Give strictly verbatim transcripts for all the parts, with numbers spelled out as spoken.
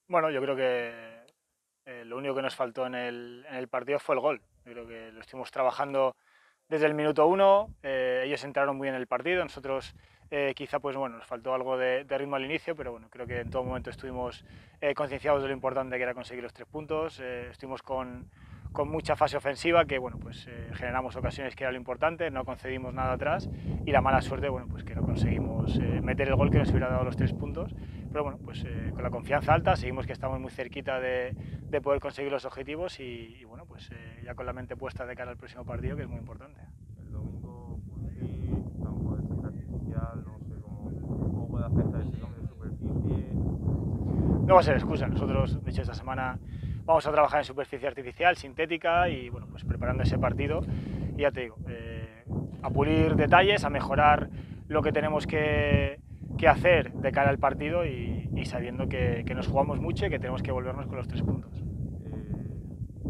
Bueno, yo creo que eh, lo único que nos faltó en el, en el partido fue el gol. Yo creo que lo estuvimos trabajando desde el minuto uno, eh, ellos entraron muy bien en el partido, nosotros eh, quizá pues bueno, nos faltó algo de, de, ritmo al inicio, pero bueno, creo que en todo momento estuvimos eh, concienciados de lo importante que era conseguir los tres puntos, eh, estuvimos con, con, mucha fase ofensiva, que bueno, pues eh, generamos ocasiones que era lo importante, no concedimos nada atrás y la mala suerte, bueno, pues que no conseguimos eh, meter el gol que nos hubiera dado los tres puntos, pero bueno, pues eh, con la confianza alta, seguimos que estamos muy cerquita de, de poder conseguir los objetivos y, y bueno, pues eh, ya con la mente puesta de cara al próximo partido, que es muy importante. El domingo Pulfi, campo de césped artificial, no sé cómo, cómo puede afectar ese cambio de superficie. No va a ser excusa, nosotros de hecho esta semana vamos a trabajar en superficie artificial, sintética y bueno, pues preparando ese partido y ya te digo, eh, a pulir detalles, a mejorar lo que tenemos que, que hacer de cara al partido y, y sabiendo que, que nos jugamos mucho y que tenemos que volvernos con los tres puntos. Eh,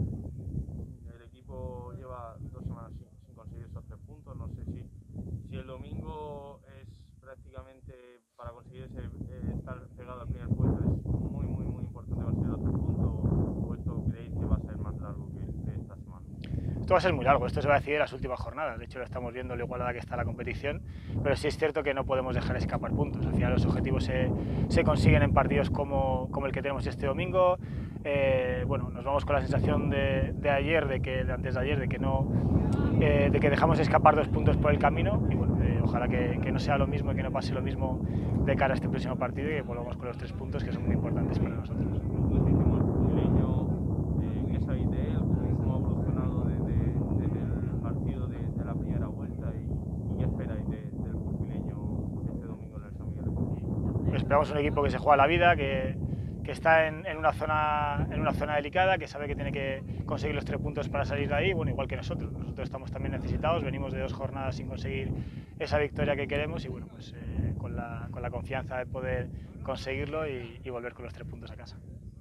el equipo lleva dos semanas sin, sin, conseguir esos tres puntos. No sé si, si el domingo es prácticamente para conseguir ese, eh, estar pegado al primer puesto, es muy, muy, muy importante conseguir los tres puntos o, o esto creéis que va a ser más largo que, que esta semana. Esto va a ser muy largo, esto se va a decidir en las últimas jornadas, de hecho lo estamos viendo lo igualada que está la competición, pero sí es cierto que no podemos dejar escapar puntos, al final los objetivos se, se consiguen en partidos como, como el que tenemos este domingo, eh, bueno, nos vamos con la sensación de, de ayer, de que, de antes de ayer, de que no, eh, de que dejamos escapar dos puntos por el camino y bueno, eh, ojalá que, que no sea lo mismo y que no pase lo mismo de cara a este próximo partido y que volvamos con los tres puntos que son muy importantes para nosotros. Último, el Purfileño, eh, ¿qué sabéis de él? ¿Cómo, cómo ha evolucionado desde, desde el partido de, de la primera vuelta? ¿Y, y qué esperáis de, del Purfileño este domingo en el San Miguel de Purfi? Esperamos un equipo que se juega la vida, que, que está en, en, una zona, en una zona delicada, que sabe que tiene que conseguir los tres puntos para salir de ahí, bueno, igual que nosotros. Nosotros estamos también necesitados, venimos de dos jornadas sin conseguir esa victoria que queremos y bueno, pues eh, con, la, con la confianza de poder conseguirlo y, y volver con los tres puntos a casa.